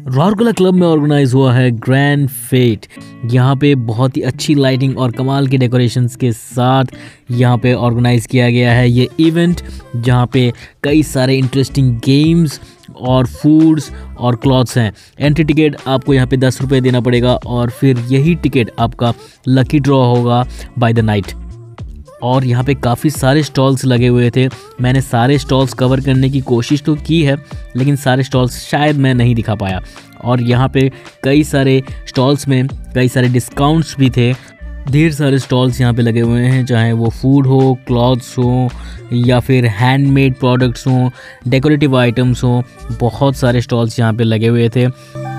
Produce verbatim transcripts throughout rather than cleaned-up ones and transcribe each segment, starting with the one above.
Rourkela club में organise हुआ है ग्रैंड फेट। यहाँ पे बहुत ही अच्छी लाइटिंग और कमाल के डेकोरेशंस के साथ यहाँ पे ऑर्गेनाइज किया गया है ये इवेंट, जहाँ पे कई सारे इंटरेस्टिंग गेम्स और फूड्स और क्लॉथ्स हैं। एंट्री टिकट आपको यहाँ पे दस रुपये देना पड़ेगा और फिर यही टिकट आपका लकी ड्रॉ होगा बाय द नाइट। और यहाँ पे काफ़ी सारे स्टॉल्स लगे हुए थे। मैंने सारे स्टॉल्स कवर करने की कोशिश तो की है, लेकिन सारे स्टॉल्स शायद मैं नहीं दिखा पाया। और यहाँ पे कई सारे स्टॉल्स में कई सारे डिस्काउंट्स भी थे। ढेर सारे स्टॉल्स यहाँ पे लगे हुए हैं, चाहे वो फूड हो, क्लॉथ्स हो या फिर हैंडमेड प्रोडक्ट्स हों, डेकोरेटिव आइटम्स हों। बहुत सारे स्टॉल्स यहाँ पे लगे हुए थे।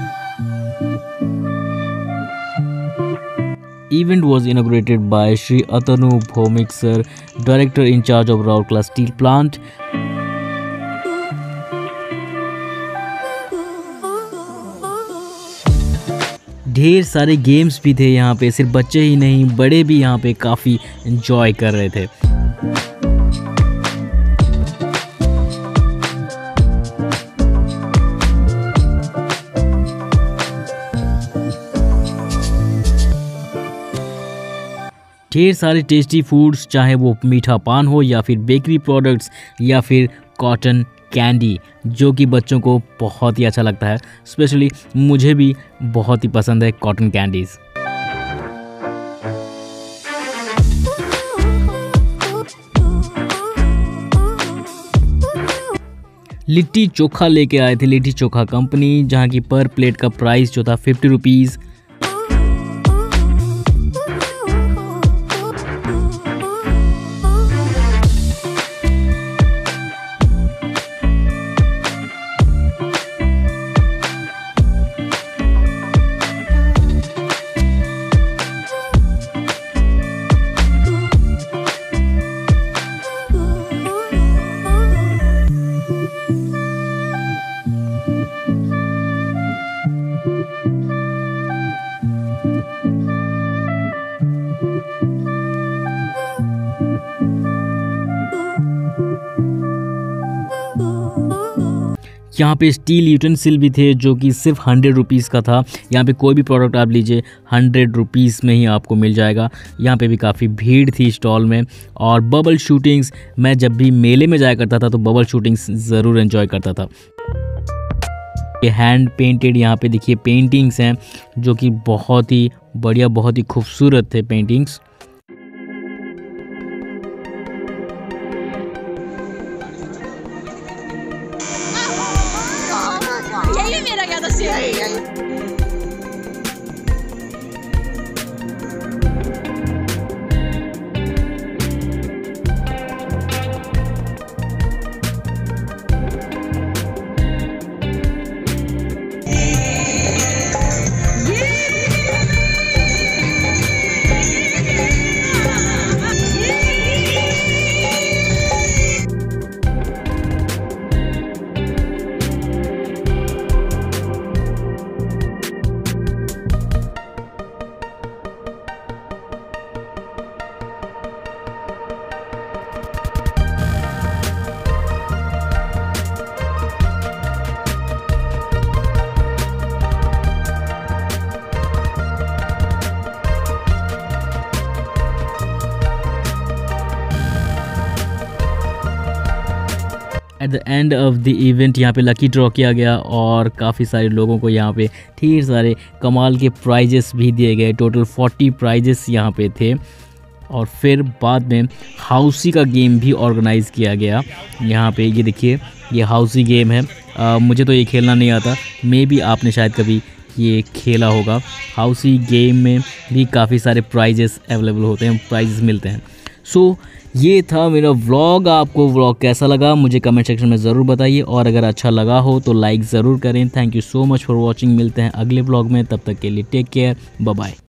Event was inaugurated by Shri Atanu Bhomik sir, director in charge of Rourkela Steel Plant. ढेर सारे गेम्स भी थे यहाँ पे, सिर्फ बच्चे ही नहीं बड़े भी यहाँ पे काफ़ी एंजॉय कर रहे थे। ढेर सारे टेस्टी फूड्स, चाहे वो मीठा पान हो या फिर बेकरी प्रोडक्ट्स या फिर कॉटन कैंडी, जो कि बच्चों को बहुत ही अच्छा लगता है। स्पेशली मुझे भी बहुत ही पसंद है कॉटन कैंडीज़। लिट्टी चोखा लेके आए थे लिट्टी चोखा कंपनी, जहाँ की पर प्लेट का प्राइस जो था फिफ्टी रुपीज़। यहाँ पे स्टील यूटेंसिल भी थे, जो कि सिर्फ हंड्रेड रुपीज़ का था। यहाँ पे कोई भी प्रोडक्ट आप लीजिए हंड्रेड रुपीज़ में ही आपको मिल जाएगा। यहाँ पे भी काफ़ी भीड़ थी स्टॉल में। और बबल शूटिंग्स, मैं जब भी मेले में जाया करता था तो बबल शूटिंग्स ज़रूर एंजॉय करता था। ये हैंड पेंटेड यहाँ पे देखिए पेंटिंग्स हैं, जो कि बहुत ही बढ़िया, बहुत ही खूबसूरत थे paintings. At the end of the event यहाँ पे लकी ड्रॉ किया गया और काफ़ी सारे लोगों को यहाँ पे ढेर सारे कमाल के प्राइजेस भी दिए गए। टोटल फोर्टी प्राइजेस यहाँ पे थे। और फिर बाद में हाउसी का गेम भी ऑर्गेनाइज़ किया गया। यहाँ पे ये देखिए, ये हाउसी गेम है। आ, मुझे तो ये खेलना नहीं आता, मे बी आपने शायद कभी ये खेला होगा। हाउसी गेम में भी काफ़ी सारे प्राइजेस अवेलेबल होते हैं, प्राइजेस मिलते हैं। सो so, ये था मेरा व्लॉग। आपको व्लॉग कैसा लगा मुझे कमेंट सेक्शन में ज़रूर बताइए, और अगर अच्छा लगा हो तो लाइक ज़रूर करें। Thank you so much for watching. मिलते हैं अगले व्लॉग में, तब तक के लिए टेक केयर, बाय बाय।